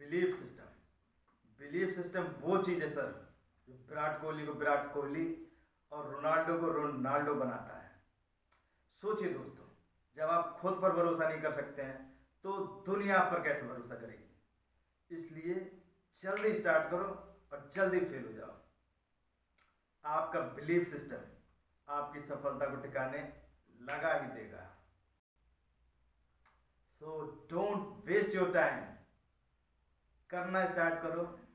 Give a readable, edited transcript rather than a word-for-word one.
Belief system. Belief system वो चीज़ है sir जो विराट कोहली को विराट कोहली और रोनाल्डो को रोनाल्डो बनाता है। सोचिए दोस्तों, जब आप खुद पर भरोसा नहीं कर सकते हैं तो दुनिया आप पर कैसे भरोसा करेगी। इसलिए जल्दी स्टार्ट करो और जल्दी फेल हो जाओ। आपका बिलीफ सिस्टम आपकी सफलता को टिकाने लगा ही देगा। So don't waste your time, करना स्टार्ट करो